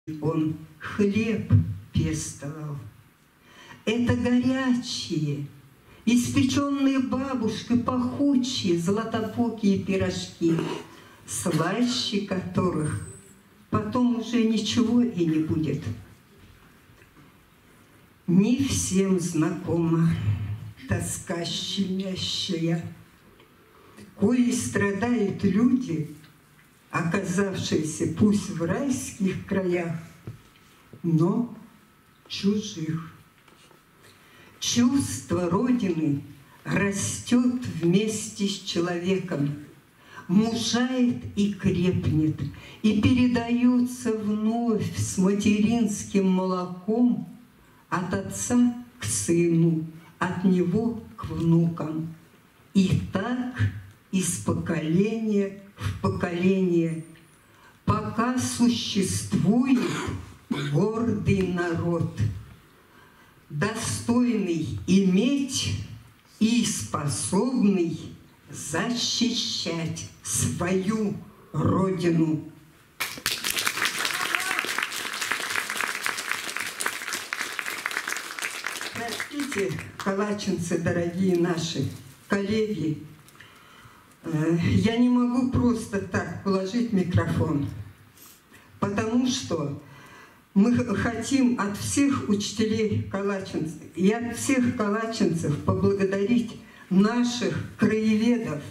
он хлеб пестовал. Это горячие, испеченные бабушкой пахучие златопокие пирожки, слаще которых потом уже ничего и не будет. Не всем знакома тоска щемящая, коей страдают люди, оказавшиеся пусть в райских краях, но чужих. Чувство Родины растет вместе с человеком, мужает и крепнет, и передается вновь с материнским молоком от отца к сыну, от него к внукам. И так из поколения в поколение, пока существует гордый народ, достойный иметь и способный защищать свою Родину. Простите, калачинцы, дорогие наши коллеги, я не могу просто так положить микрофон, потому что мы хотим от всех учителей калачинцев и от всех калачинцев поблагодарить наших краеведов.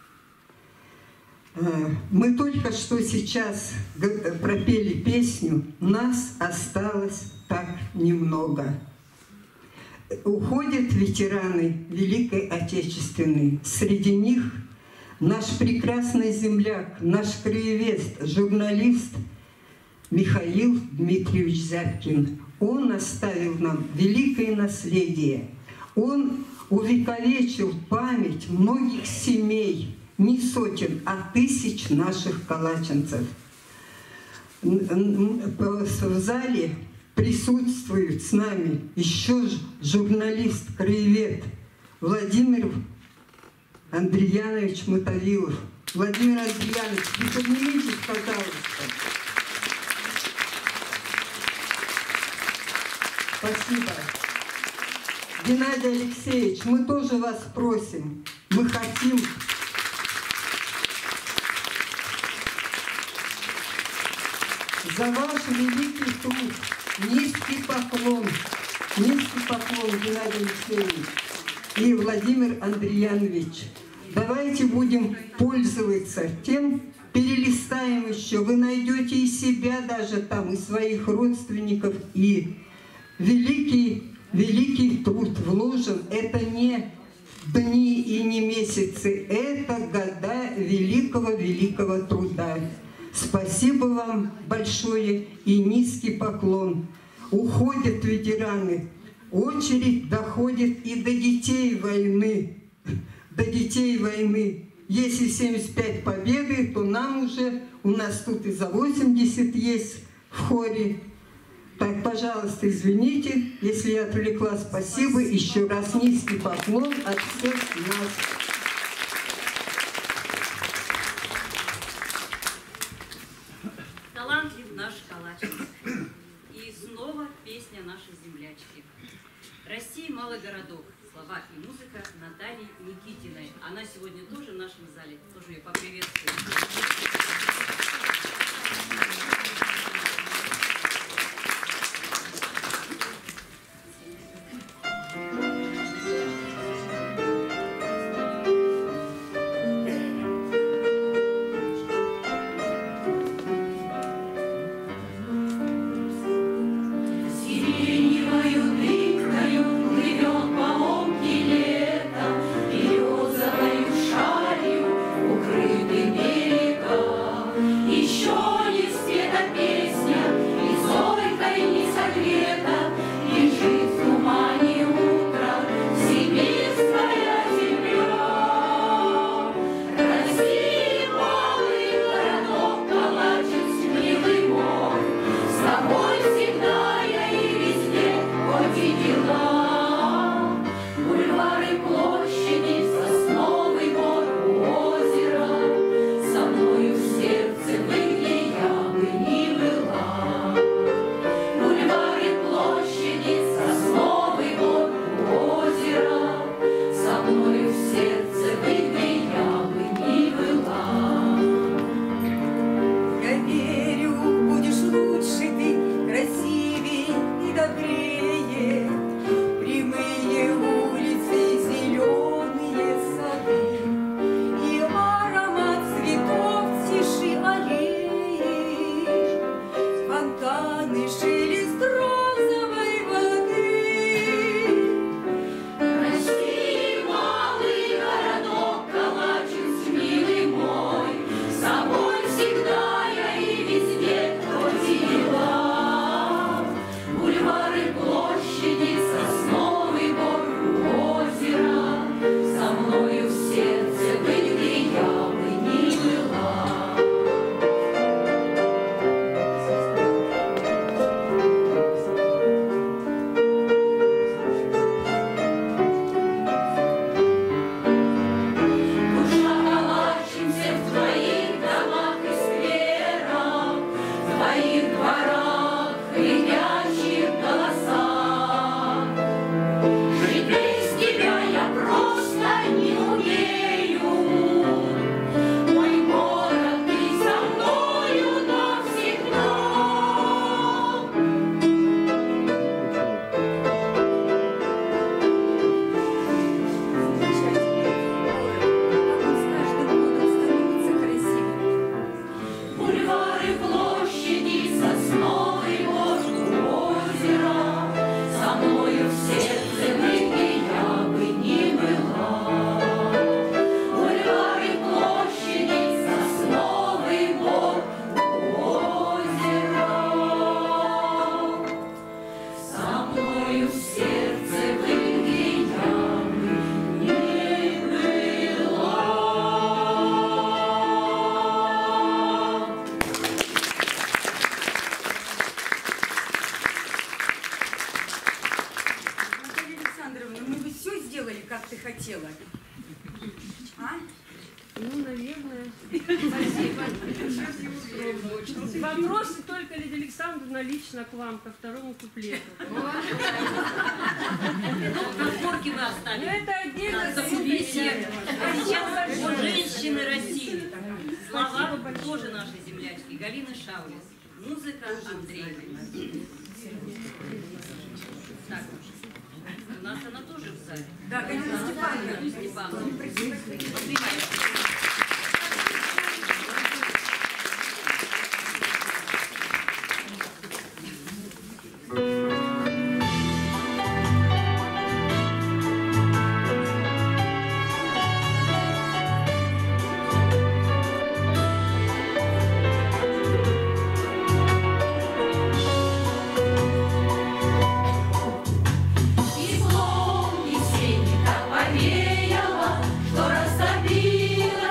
Мы только что сейчас пропели песню «Нас осталось так немного». Уходят ветераны Великой Отечественной. Среди них наш прекрасный земляк, наш краевед, журналист Михаил Дмитриевич Зябкин. Он оставил нам великое наследие. Он увековечил память многих семей, не сотен, а тысяч наших калачинцев. В зале присутствует с нами еще журналист, краевед Владимир Андреянович Мотовилов. Владимир Андреянович, вы поднимитесь, пожалуйста. Спасибо. Геннадий Алексеевич, мы тоже вас просим. Мы хотим за ваш великий труд. Низкий поклон, Геннадий Алексеевич и Владимир Андреянович. Давайте будем пользоваться тем, перелистаем еще. Вы найдете и себя даже там, и своих родственников, и великий труд вложен. Это не дни и не месяцы, это года великого труда. Спасибо вам большое и низкий поклон. Уходят ветераны, очередь доходит и до детей войны. До детей войны. Если 75 победы, то нам уже, у нас тут и за 80 есть в хоре. Так, пожалуйста, извините, если я отвлекла. Спасибо. Еще раз низкий поклон от всех нас. Талантлив наш Калачинск. И снова песня нашей землячки. Россия, малый городок. Слова и музыка Натальи Никитиной. Она сегодня тоже в нашем зале. Тоже ее поприветствуем. Березовою шалью укрыты берега. Сонный шелест розовой воды. России малый городок Калачинск, милый мой, с собой всегда я и везде ходила. Бульвары, площади, сосновый бор, озеро, со мною в сердце быть, где я бы ни была. Душа калачимся в твоих домах и скверах, в твоих дворах хрипящих голосах. Жить без тебя я просто не умею. Мой город, ты со мною навсегда. Бульвары, площади, сосновый бор, озеро, со мною в сердце быть, где я бы ни была. Бульвары, площади, сосновый бор, озеро, со мною в сердце быть, где я бы ни была. Наталья Александровна, мы бы все сделали, как ты хотела. А? Ну, наверное. Спасибо. Вопросы только, Лидия Александровна, лично к вам, ко второму куплету. Разборки мы Но оставим. это отдельно За беседу. А сейчас о женщины России. Слова тоже нашей землячки Галины Шаулис. Музыка Андрея. Так, у нас она тоже в зале. Да, Галина Степановна. Степановна. Поднимаем. Теплом весенним так повеяло, что растопило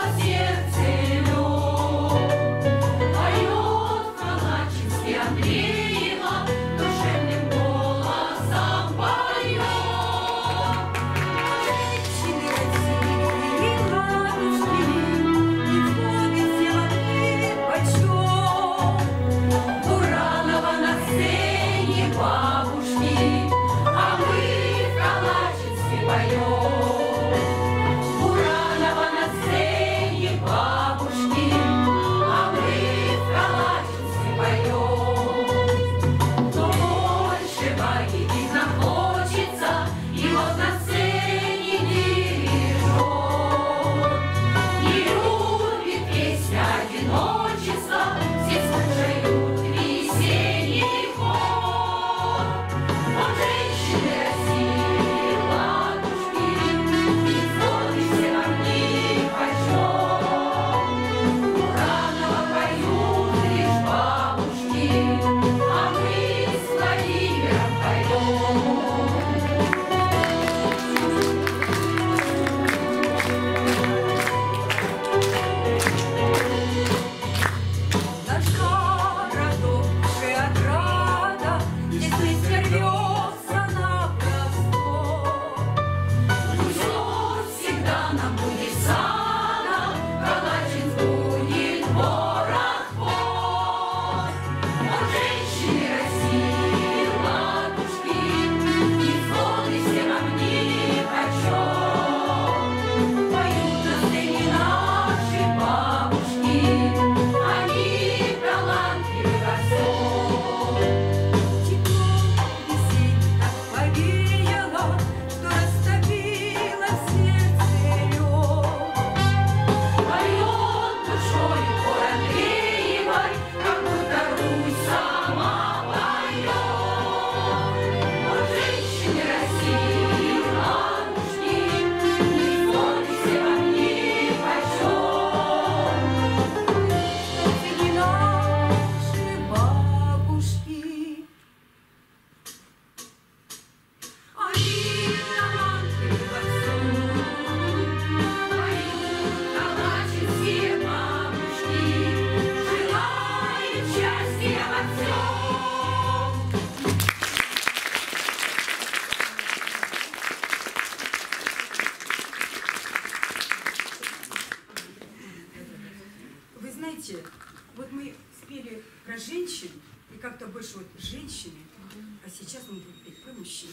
это больше вот женщины, а сейчас мы будем петь про мужчин.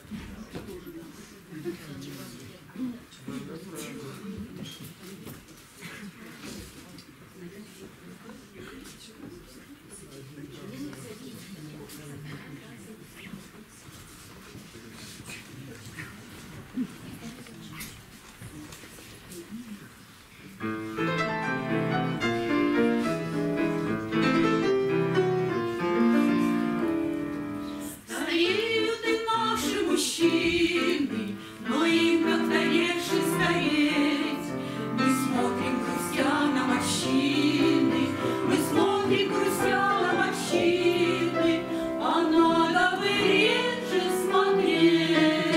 Стареют и наши мужчины, но им как-то легче стареть. Мы смотрим, грустя на морщины, мы смотрим, грустя на морщины, а надо бы реже смотреть.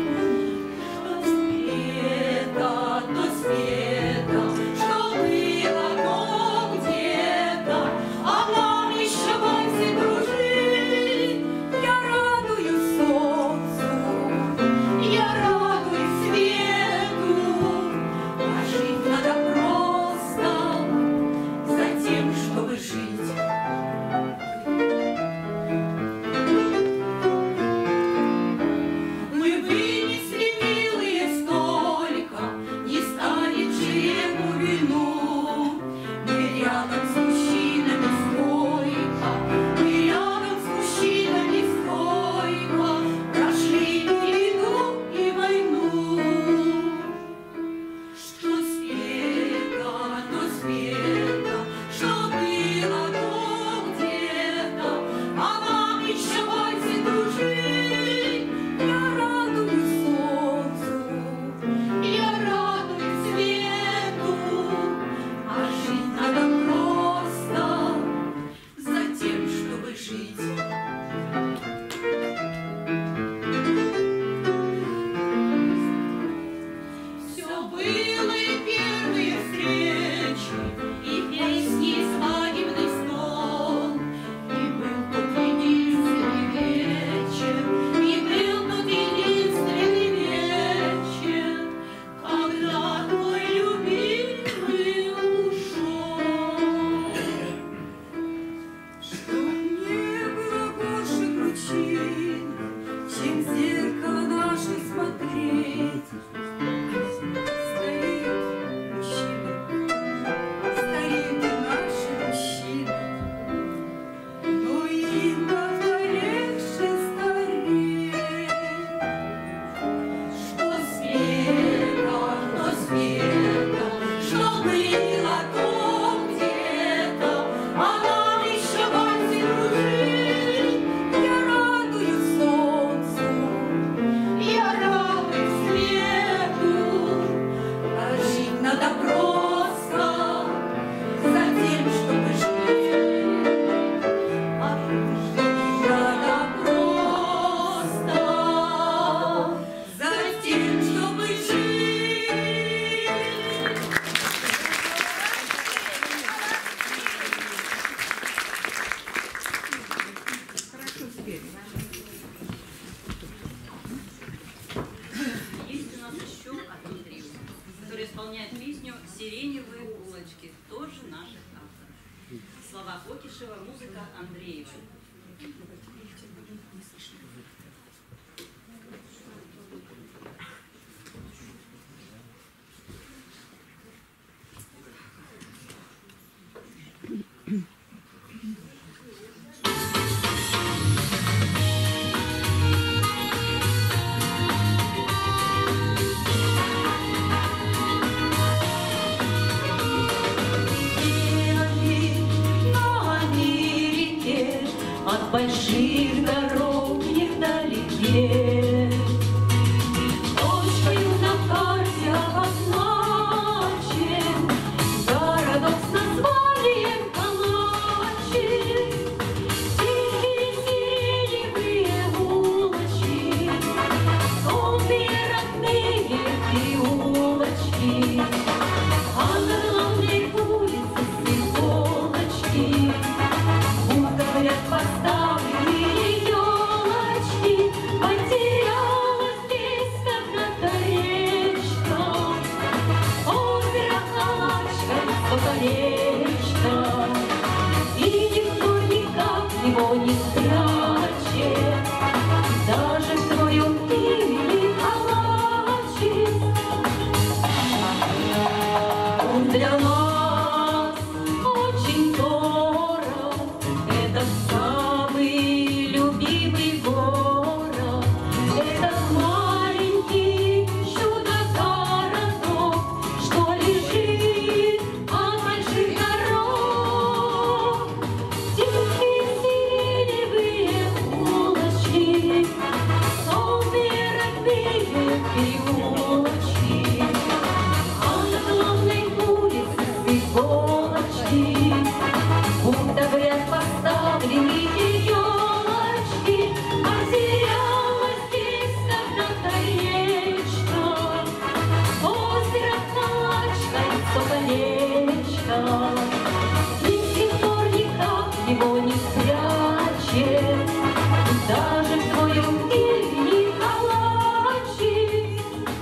То света, что было, то где-то, а нам еще вальсы дружить. Я радуюсь солнцу, я радуюсь свету, а жить надо просто за тем, чтобы жить. Мы вынесли, милые, столько, не станет чему вину. Мы рядом с мужчинами стойко, мы рядом с мужчинами стойко прошли и беду, и войну. Что света, то света, что было, то где-то, а нам еще вальсы дружить. Я радуюсь солнцу, я радуюсь свету, а жить надо просто за тем, чтобы жить. Все было и первые встречи, и песни, свадебный стол, и был тот единственный вечер, и был тот единственный вечер, когда твой любимый ушел. Что мне было больше причин, чем в зеркало наше смотреть. Стареют мужчины, стареют и наши мужчины, но им как-то легче стареть. Что света, что было, то где-то, а нам еще вальсы дружить. Я радуюсь солнцу, Я радуюсь свету, а жить надо просто за тем, чтобы жить. А жить надо просто за тем, чтобы жить. Есть у нас еще одно трио, которое исполняет песню «Сиреневые булочки», тоже наших авторов. Слова Покишева, музыка Андреева. На Америке от больших дорог невдалеке точкою на карте обозначен городок с названием Калачи. Тихие сиреневые улочки, тонкие родные переулочки, а на главной улице иголочки, будто в ряд поставленные елочки. спрячет, даже в твоем имени калачик. Он для нас очень дорог, это самый любимый город, этот маленький чудо-городок, что лежит от больших дорог. Тихие сиреневые улочки, сонные родные переулочки, а на главной улице с иголочки будто в ряд поставлены елочки. Потерялась здесь когда-то речка, озеро Калачка, и никто никак его не спрячет, даже в твоем имени калачик.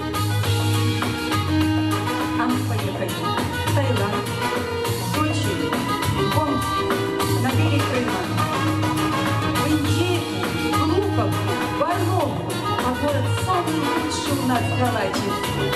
А мы поехали в Таиланд, Сочи, Омск, на берег Крыма, в Индейку, Глуховку, Барновку, а город самый лучший у нас Калачик.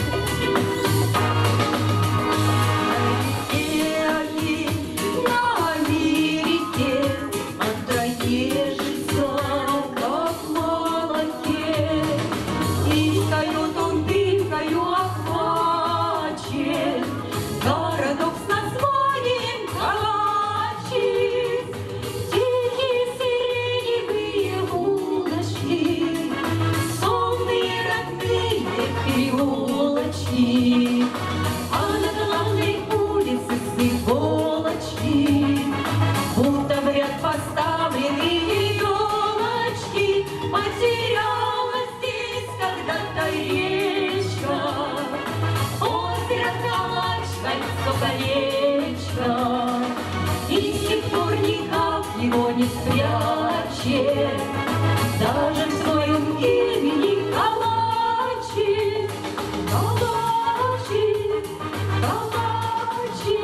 На Америке отроежется, как в молоке, и встает он дымкою охвачен, городок с названием Калачик. Тихие сиреневые улочки, сонные родные переулочки, а на главной улице с иголочки будто в ряд поставлены елочки. Потерялась здесь когда-то речка, озеро Калачка, и с тех пор никак его не спрячет, даже в своем имени калачик, калачик, калачик.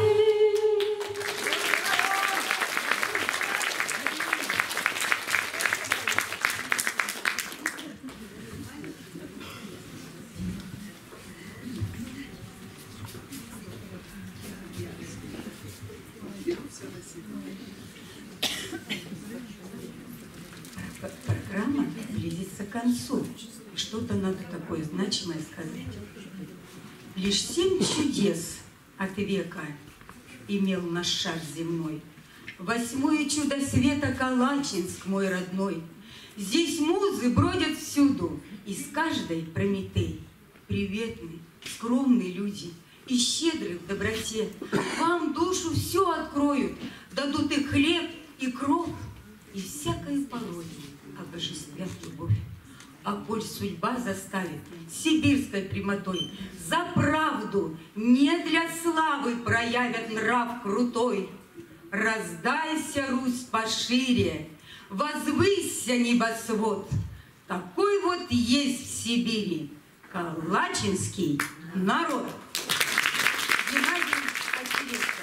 Программа близится к концу. Что-то надо такое значимое сказать. Лишь 7 чудес от века имел наш шар земной. 8-е чудо света Калачинск, мой родной. Здесь музы бродят всюду, из каждой Прометей. Приветные, скромные люди и щедрые в доброте. Вам душу все откроют, дадут и хлеб, и кров, и всякой порой обожествят любовь. А коль судьба заставит сибирской прямотой, за правду, не для славы проявят нрав крутой. Раздайся, Русь, пошире, возвысься небосвод. Такой вот есть в Сибири калачинский народ. Геннадий Очередков.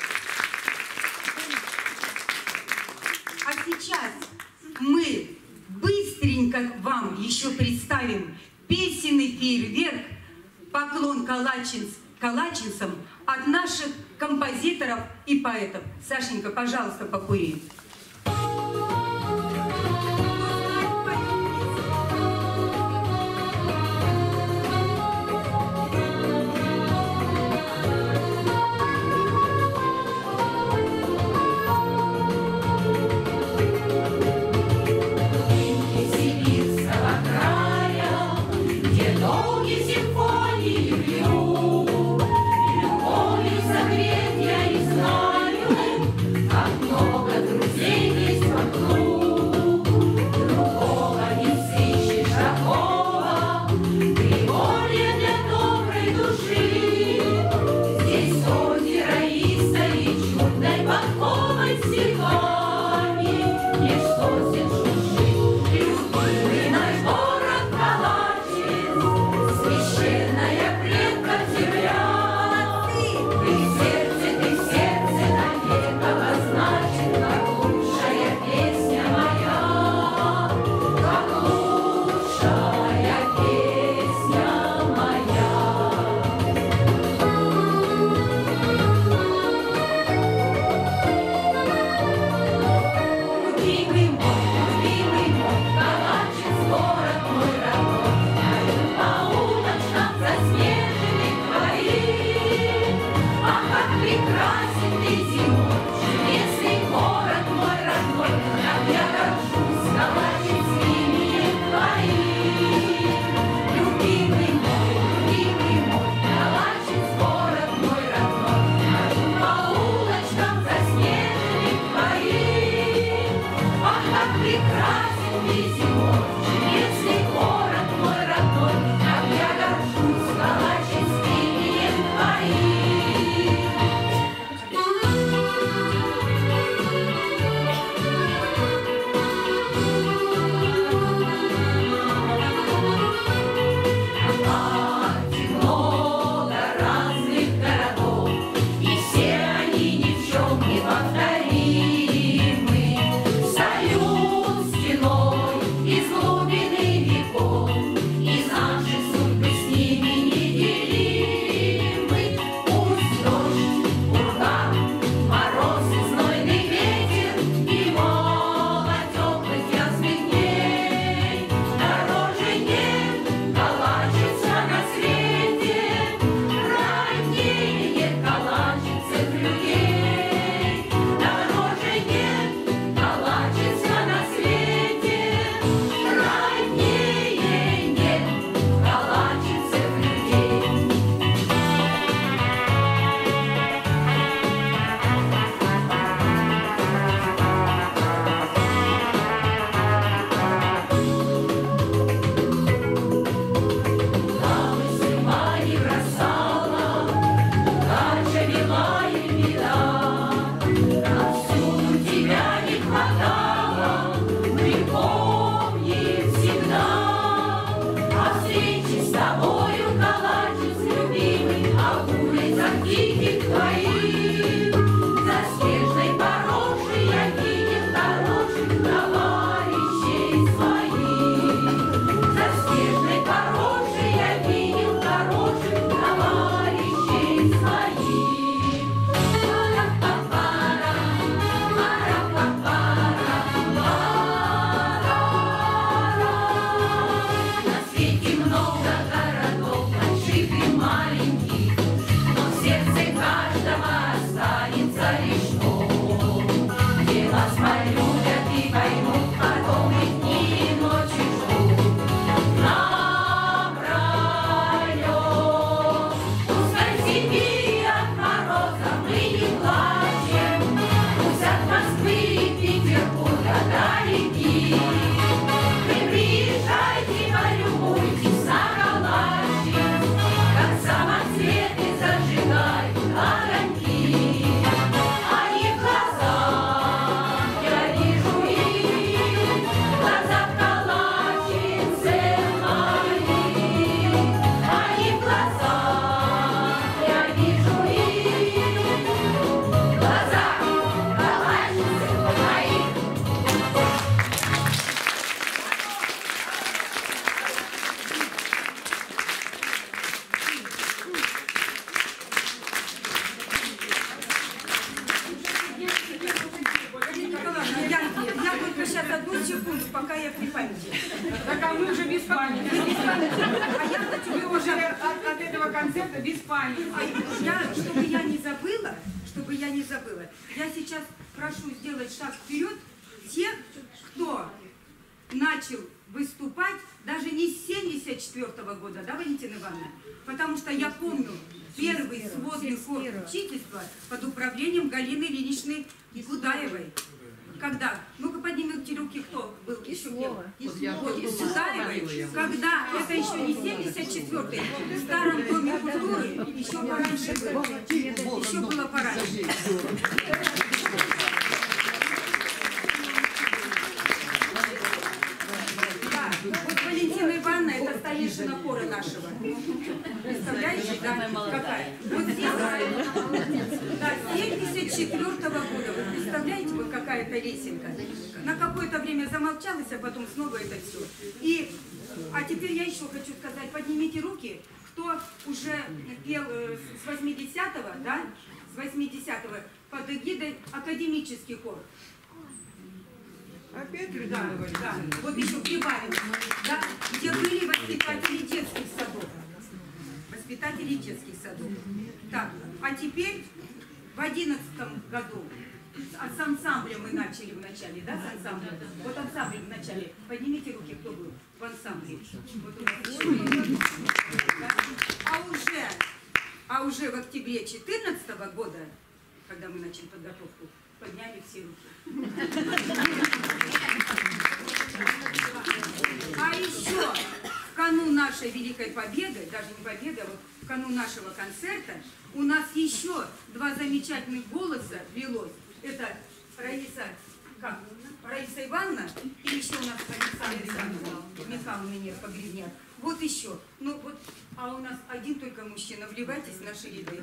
А сейчас мы быстренько вам еще представим песенный фейерверк «Поклон калачинцам» от наших композиторов и поэтов. Сашенька, пожалуйста, покури. Любовью согреть я не знаю, как много друзей. Чтобы я не забыла, я сейчас прошу сделать шаг вперед тех, кто начал выступать даже не с 1974 года, да, Валентина Ивановна? Потому что я помню первый сводный хор учительства под управлением Галины Ильиничны Гудаевой. Когда? Ну-ка поднимите руки, кто был еще пел. Гудаевой. Когда? Это еще не 74-й. В старом доме культуры еще пораньше было. Еще было пораньше. Да, вот Валентина Ивановна, это старейшина хора нашего. Представляете, да, какая? Вот здесь, да, 74-го года. Вы представляете, вот какая-то лесенка? На какое-то время замолчалась, а потом снова это все. А теперь я еще хочу сказать, поднимите руки, кто уже пел с 80-го, да, с 80-го под эгидой академический хор. Опять да, да. Вот еще прибавим, да, где были воспитатели детских садов. Воспитатели детских садов. Так, а теперь в 11-м году с ансамблем мы начали в начале, да, с ансамблем? Вот ансамбль в начале. Поднимите руки, кто был в ансамбле. Вот у нас. А уже в октябре 2014 года, когда мы начали подготовку, подняли все руки. А еще в канун нашей великой победы, даже не победы, а вот в канун нашего концерта, у нас еще два замечательных голоса лилось. Это Раиса Ивановна и еще у нас Александра Михайловна Нерпогребняк. Вот еще. Ну вот, а у нас один только мужчина. Вливайтесь в наши ряды.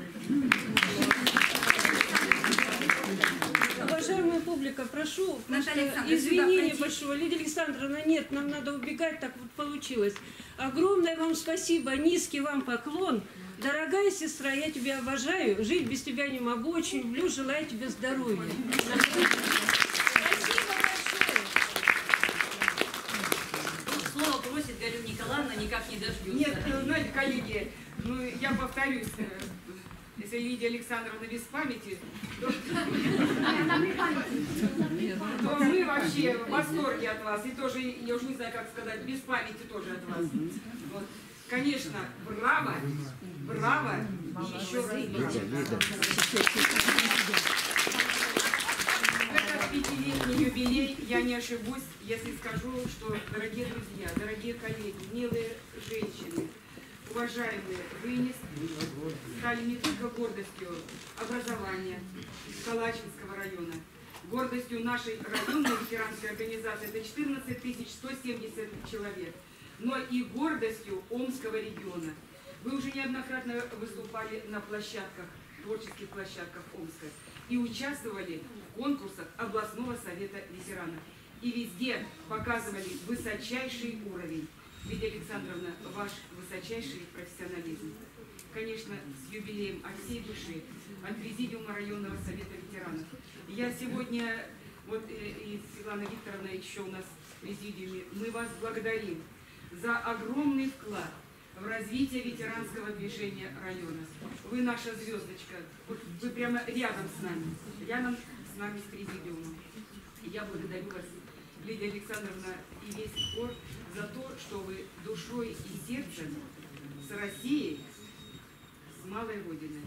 Уважаемая публика, прошу, Наталья Александровна, извинения сюда большого. Лидия Александровна, нет, нам надо убегать, так вот получилось. Огромное вам спасибо, низкий вам поклон. Дорогая сестра, я тебя обожаю, жить без тебя не могу, очень люблю, желаю тебе здоровья. Спасибо большое. Слово просит Галина Николаевна, никак не дождется. Нет, знаете, коллеги, ну я повторюсь, если Лидия Александровна без памяти, то мы вообще в восторге от вас. И тоже, я уже не знаю, как сказать, без памяти тоже от вас. Вот. Конечно, браво, браво и еще раз браво. В этот пятилетний юбилей я не ошибусь, если скажу, что, дорогие друзья, дорогие коллеги, милые женщины, уважаемые, вы стали не только гордостью образования Калачинского района, гордостью нашей районной ветеранской организации, это 14 170 человек, но и гордостью Омского региона. Вы уже неоднократно выступали на площадках, творческих площадках Омска и участвовали в конкурсах областного совета ветеранов. И везде показывали высочайший уровень. Лидия Александровна, ваш высочайший профессионализм. Конечно, с юбилеем от всей души, от Президиума районного совета ветеранов. Я сегодня, вот и Светлана Викторовна еще у нас в Президиуме, мы вас благодарим за огромный вклад в развитие ветеранского движения района. Вы наша звездочка, вы прямо рядом с нами с Президиумом. Я благодарю вас, Лидия Александровна, и весь хор за то, что вы душой и сердцем с Россией, с малой Родиной.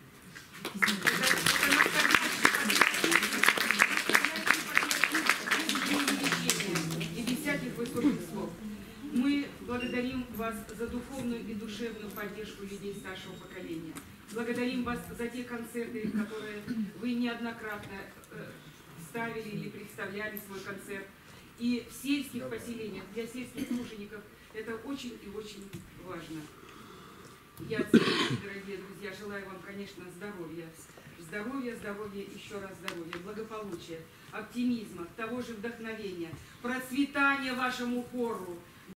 И без всяких высоких слов. Мы благодарим вас за духовную и душевную поддержку людей старшего поколения. Благодарим вас за те концерты, которые вы неоднократно ставили или представляли свой концерт. И в сельских поселениях, для сельских тружеников это очень и очень важно. Я, дорогие друзья, желаю вам, конечно, здоровья. Здоровья, здоровья, еще раз здоровья, благополучия, оптимизма, того же вдохновения, процветания вашему хору.